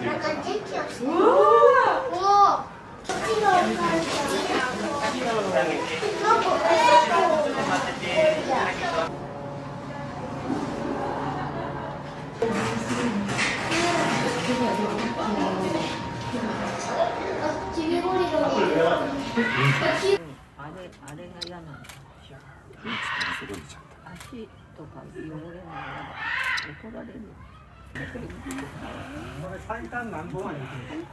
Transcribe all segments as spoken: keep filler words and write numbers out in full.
なんか電気をしてる。おお。 あれ、あれが嫌なんですよ。足とか汚れないから怒られる。 最短何本ある？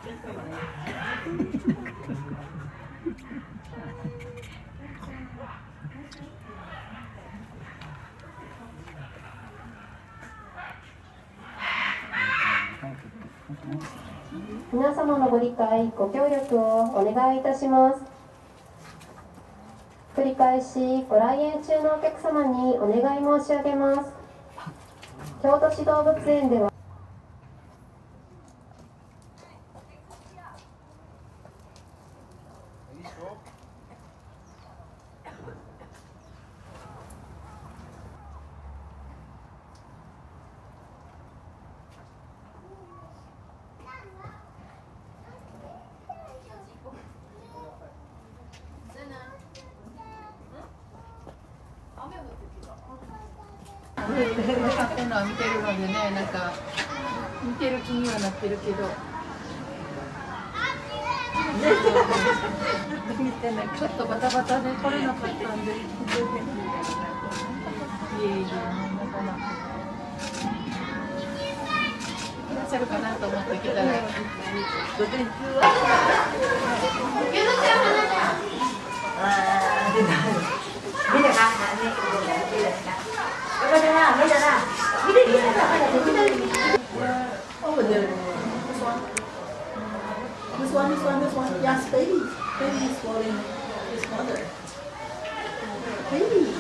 皆様のご理解、ご協力をお願いいたします。繰り返しご来園中のお客様にお願い申し上げます。京都市動物園では勝手のは見てるのでね、なんか見てる気にはなってるけど、ちょっとバタバタで来れなかったんで、いえいえ、なかなかいらっしゃるかなと思って来たら、午前中は。 見たか？見たな、見たな。見て見てたから見て見て。 Over there. This one, this one, this one. Yes, baby. Baby is holding his mother. Baby.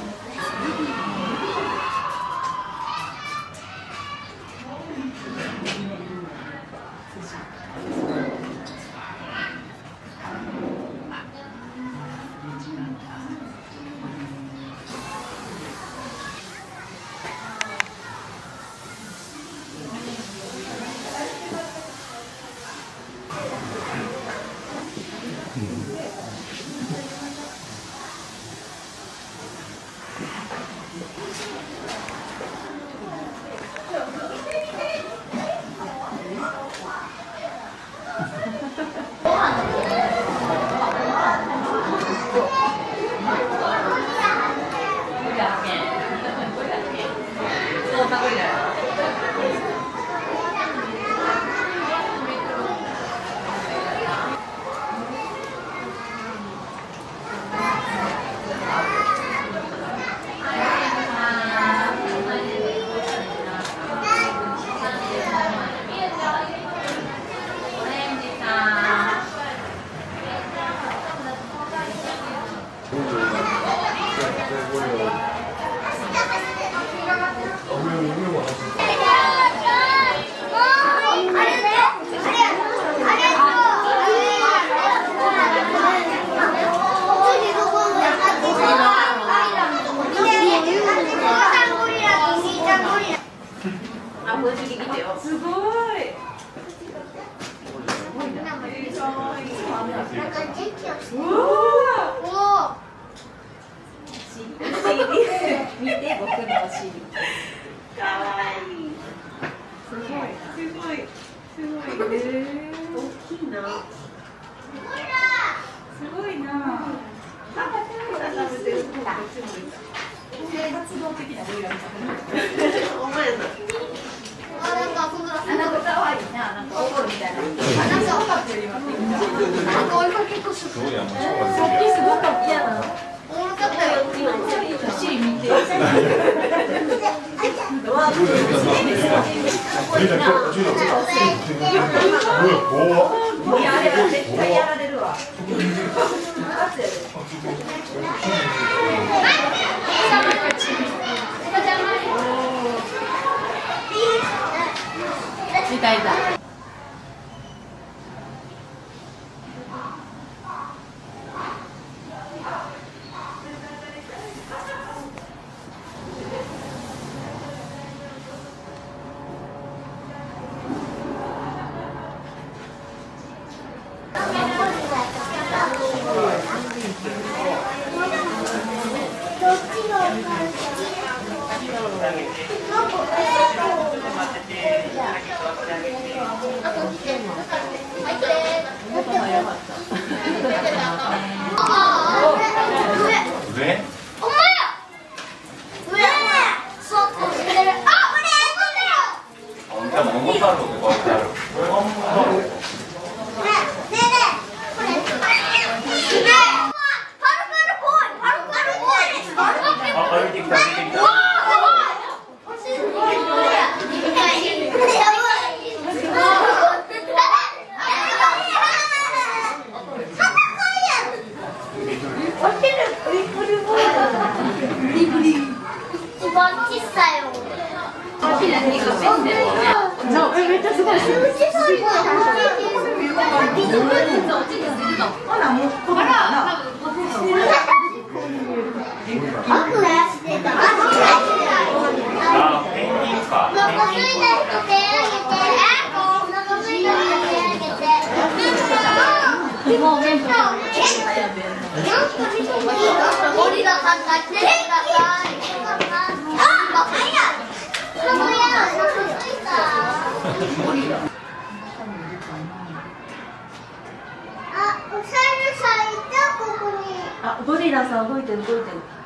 あ、ゴリラさん動いてる動いてる。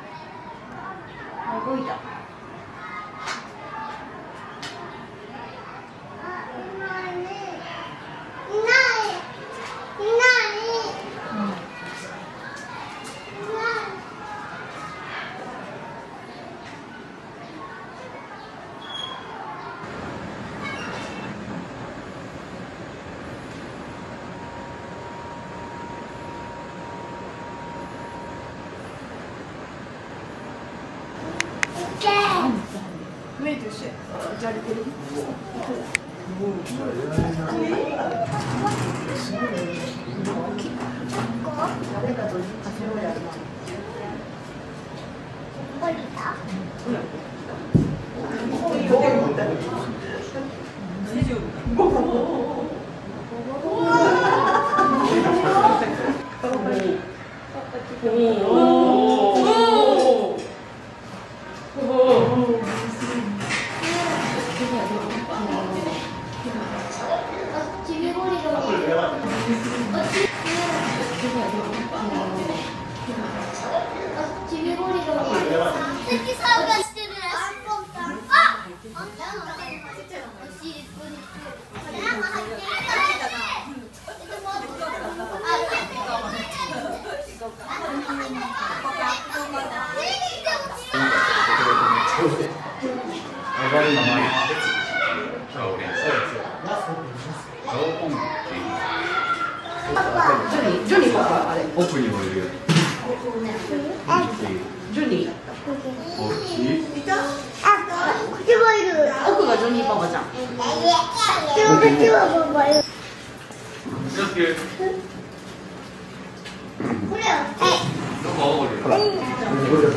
あ、動いた。メイクして、じゃあテレビ。誰かと遊ぼうやるな。ジョニーパパあれ奥にもいるよ。 ジョニー大きい。 いた？ あ、こっちもいる。 奥がジョニーパパじゃん。 こっちはパパいる。これはどこおる？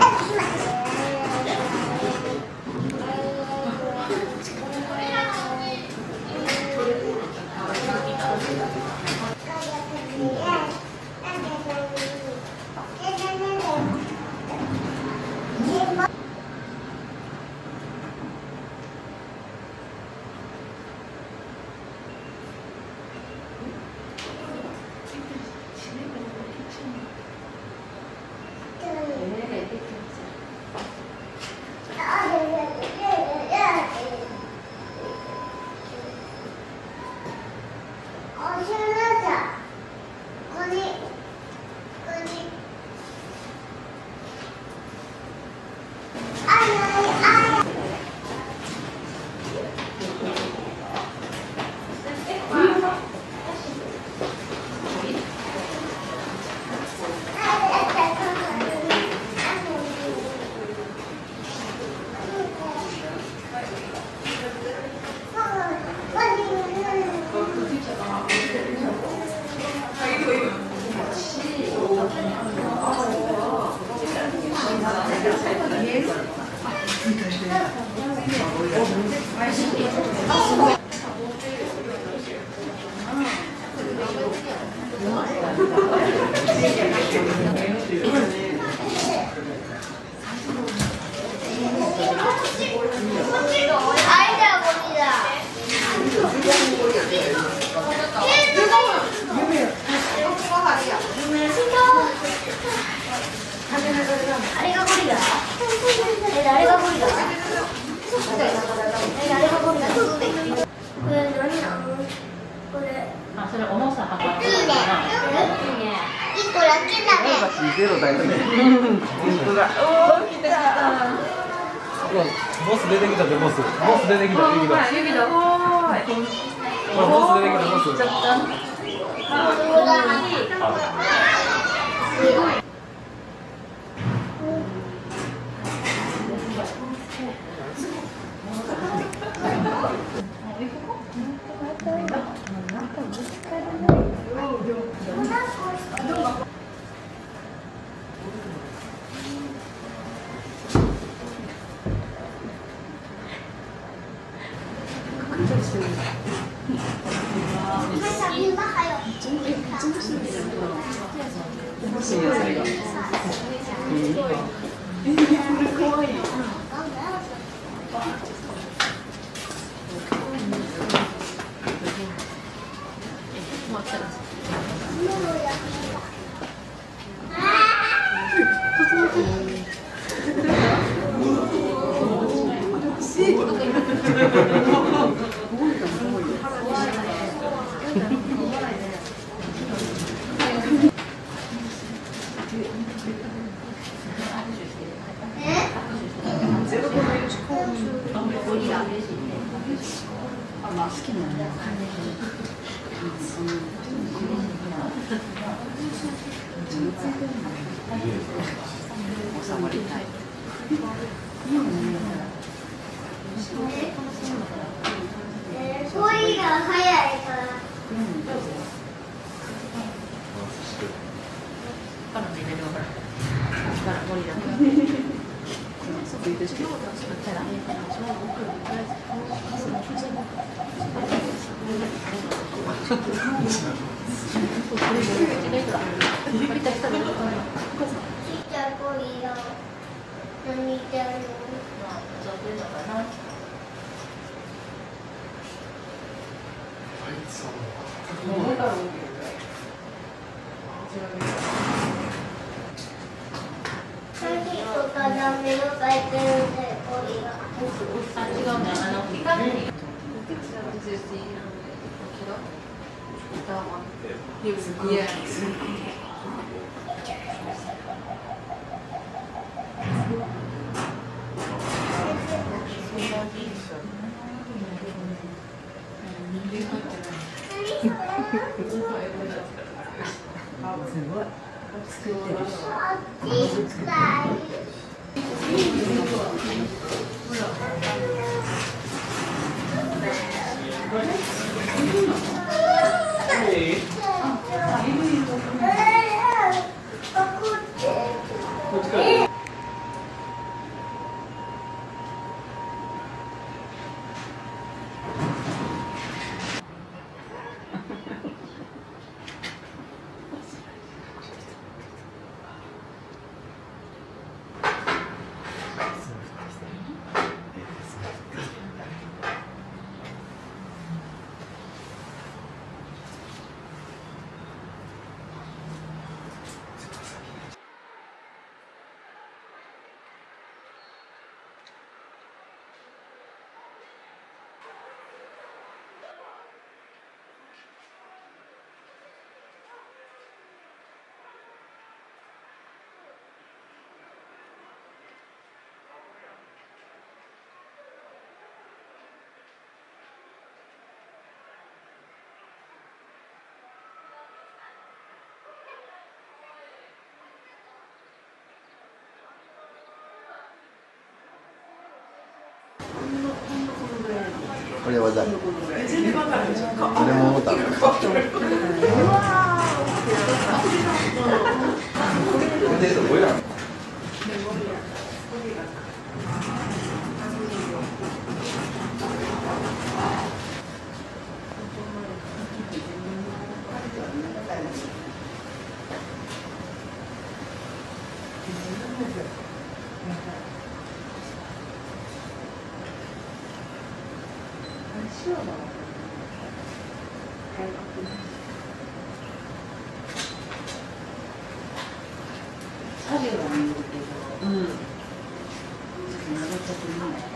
一個だけだね。 ゼロだよね。本当だ。おお、来た来た。ボス出てきたでボス。ボス出てきたユキド。ユキド。ボス出てきたボス。ちょっと。 これは誰？これも歌う。 作業は見るけど、うん。ちょっと長かったね。